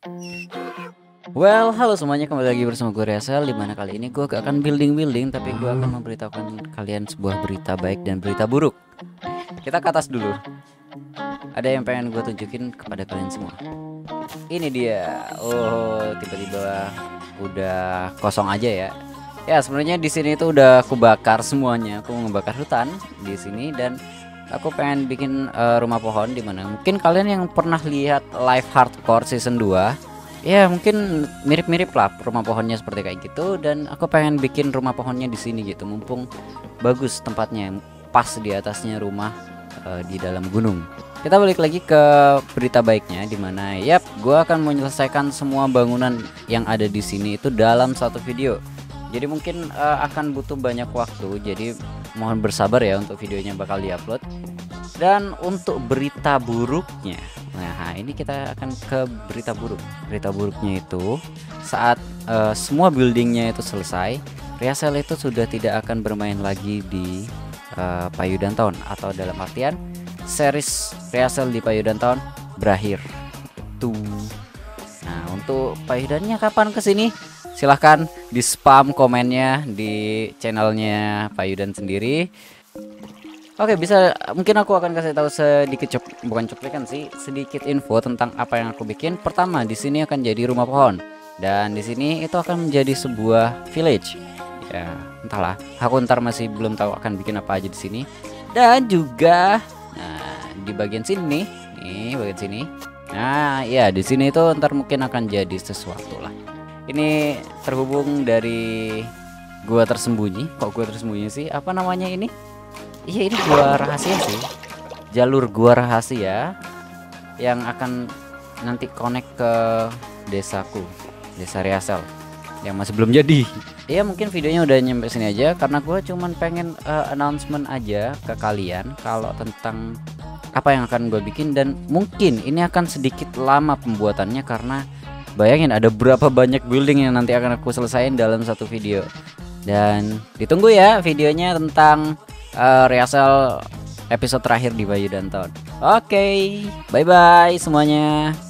Well, halo semuanya, kembali lagi bersama gue Riasel. Dimana kali ini gue gak akan building, tapi gue akan memberitahukan kalian sebuah berita baik dan berita buruk. Kita ke atas dulu. Ada yang pengen gue tunjukin kepada kalian semua. Ini dia. Oh, tiba-tiba udah kosong aja ya. Ya, sebenarnya di sini itu udah aku bakar semuanya. Aku ngebakar hutan di sini dan aku pengen bikin rumah pohon di mana. Mungkin kalian yang pernah lihat Live Hardcore season 2, ya mungkin mirip-mirip lah rumah pohonnya seperti kayak gitu, dan aku pengen bikin rumah pohonnya di sini gitu. Mumpung bagus tempatnya, pas di atasnya rumah di dalam gunung. Kita balik lagi ke berita baiknya, dimana yap, gua akan menyelesaikan semua bangunan yang ada di sini itu dalam satu video. Jadi mungkin akan butuh banyak waktu, jadi mohon bersabar ya untuk videonya bakal diupload. Dan untuk berita buruknya, nah ini kita akan ke berita buruk. Berita buruknya itu saat semua buildingnya itu selesai, Riasel itu sudah tidak akan bermain lagi di Payudan Town, atau dalam artian series Riasel di Payudan Town berakhir tuh. Nah, untuk Payudannya kapan kesini? Silahkan di spam komennya di channelnya Payudan sendiri. Oke, bisa, mungkin aku akan kasih tahu sedikit bukan cuplikan sih, sedikit info tentang apa yang aku bikin. Pertama, di sini akan jadi rumah pohon, dan di sini itu akan menjadi sebuah village. Ya, entahlah, aku ntar masih belum tahu akan bikin apa aja di sini. Dan juga, nah di bagian sini, nih bagian sini. Nah, ya di sini itu ntar mungkin akan jadi sesuatu lah. Ini terhubung dari gua tersembunyi. Kok gua tersembunyi sih? Apa namanya ini? Iya, ini gua rahasia sih. Jalur gua rahasia yang akan nanti connect ke desaku, Desa Riasel, yang masih belum jadi. Ya mungkin videonya udah nyampe sini aja, karena gua cuman pengen announcement aja ke kalian kalau tentang apa yang akan gue bikin. Dan mungkin ini akan sedikit lama pembuatannya, karena bayangin ada berapa banyak building yang nanti akan aku selesain dalam satu video. Dan ditunggu ya videonya tentang Riasel episode terakhir di Payudan Town. Oke, bye bye semuanya.